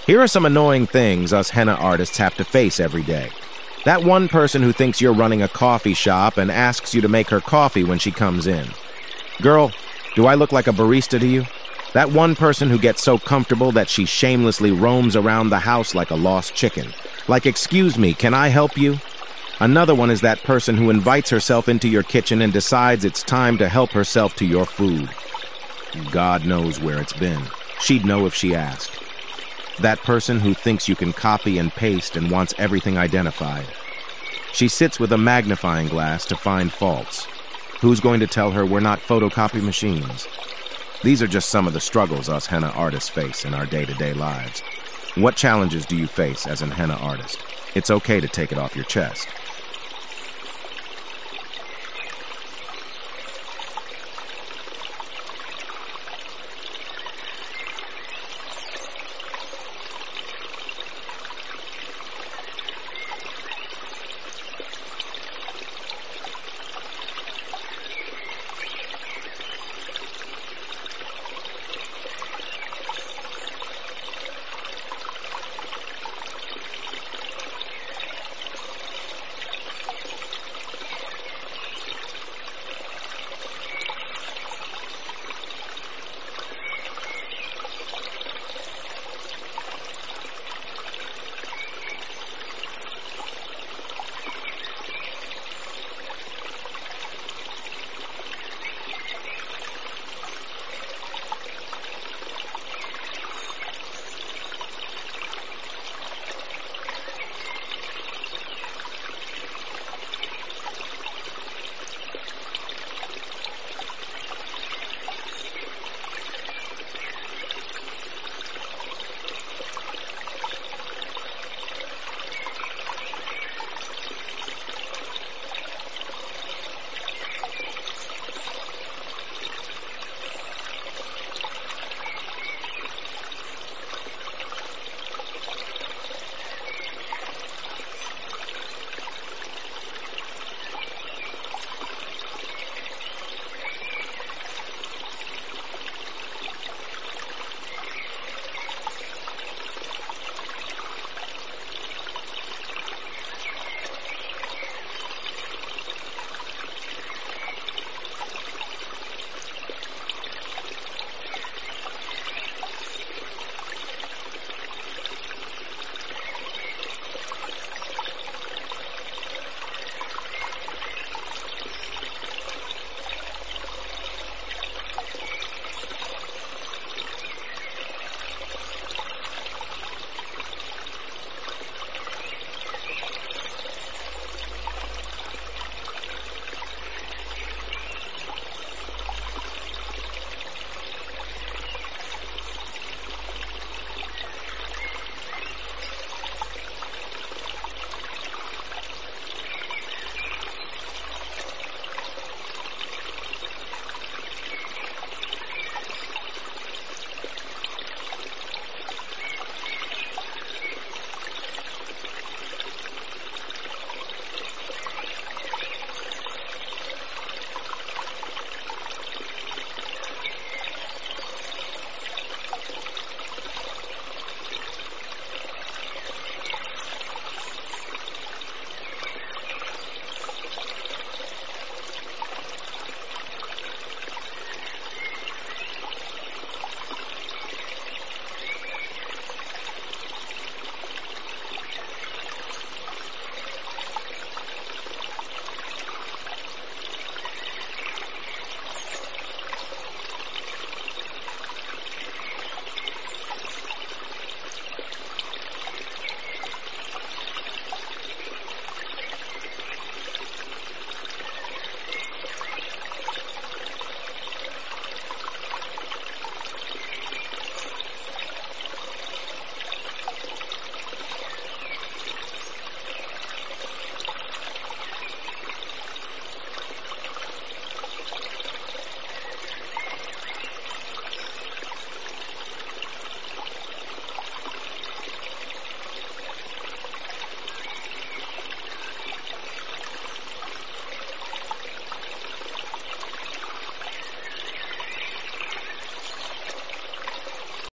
Here are some annoying things us henna artists have to face every day. That one person who thinks you're running a coffee shop and asks you to make her coffee when she comes in. Girl, do I look like a barista to you? That one person who gets so comfortable that she shamelessly roams around the house like a lost chicken. Like, excuse me, can I help you? Another one is that person who invites herself into your kitchen and decides it's time to help herself to your food. God knows where it's been. She'd know if she asked. That person who thinks you can copy and paste and wants everything identified. She sits with a magnifying glass to find faults. Who's going to tell her we're not photocopy machines? These are just some of the struggles us henna artists face in our day-to-day lives. What challenges do you face as an henna artist? It's okay to take it off your chest.